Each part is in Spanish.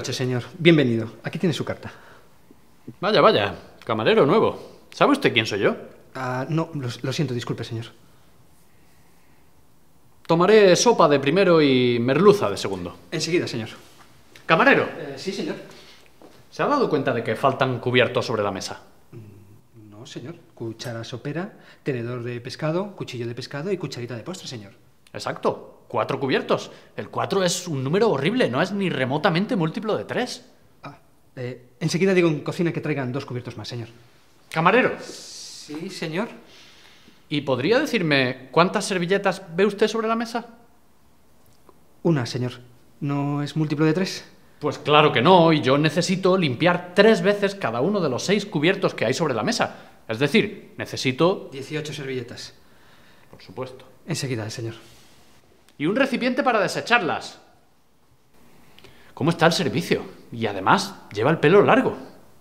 noches, señor. Bienvenido. Aquí tiene su carta. Vaya, vaya. Camarero nuevo. ¿Sabe usted quién soy yo? No, lo siento, disculpe, señor. Tomaré sopa de primero y merluza de segundo. Enseguida, señor. Camarero. Sí, señor. ¿Se ha dado cuenta de que faltan cubiertos sobre la mesa? No, señor. Cuchara sopera, tenedor de pescado, cuchillo de pescado y cucharita de postre, señor. Exacto. 4 cubiertos. El 4 es un número horrible, no es ni remotamente múltiplo de 3. Enseguida digo en cocina que traigan 2 cubiertos más, señor. Camarero. Sí, señor. ¿Y podría decirme cuántas servilletas ve usted sobre la mesa? Una, señor. ¿No es múltiplo de 3? Pues claro que no, y yo necesito limpiar 3 veces cada uno de los 6 cubiertos que hay sobre la mesa. Es decir, necesito... 18 servilletas. Por supuesto. Enseguida, señor. Y un recipiente para desecharlas. ¿Cómo está el servicio? Y además, lleva el pelo largo.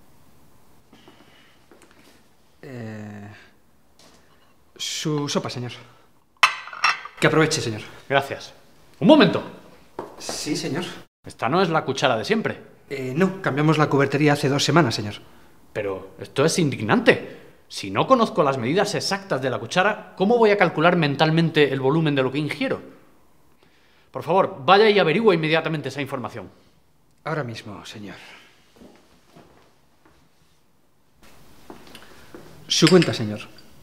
Su sopa, señor. Que aproveche, señor. Gracias. ¡Un momento! Sí, señor. Esta no es la cuchara de siempre. No, cambiamos la cubertería hace 2 semanas, señor. Pero esto es indignante. Si no conozco las medidas exactas de la cuchara, ¿cómo voy a calcular mentalmente el volumen de lo que ingiero? Por favor, vaya y averigüe inmediatamente esa información. Ahora mismo, señor. Su cuenta, señor.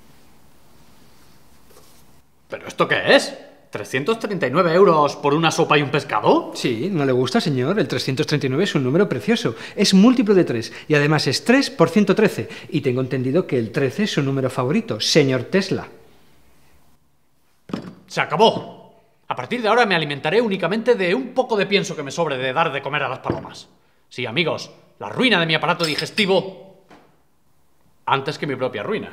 ¿Pero esto qué es? ¿339 euros por una sopa y un pescado? Sí, ¿no le gusta, señor? El 339 es un número precioso. Es múltiplo de 3 y además es 3 por 113. Y tengo entendido que el 13 es su número favorito, señor Tesla. ¡Se acabó! A partir de ahora me alimentaré únicamente de un poco de pienso que me sobre de dar de comer a las palomas. Sí, amigos, la ruina de mi aparato digestivo antes que mi propia ruina.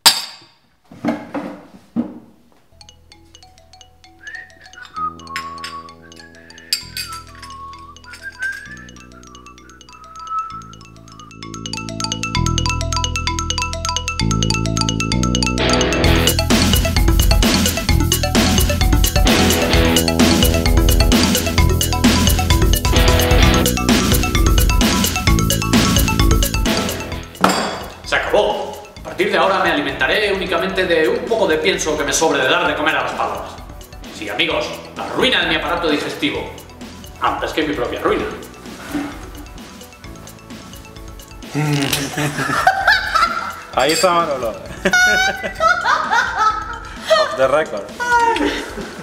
¡Se acabó! A partir de ahora me alimentaré únicamente de un poco de pienso que me sobre de dar de comer a las palomas. Sí, amigos, la ruina de mi aparato digestivo antes que mi propia ruina. Ahí está Manolo. Off the record.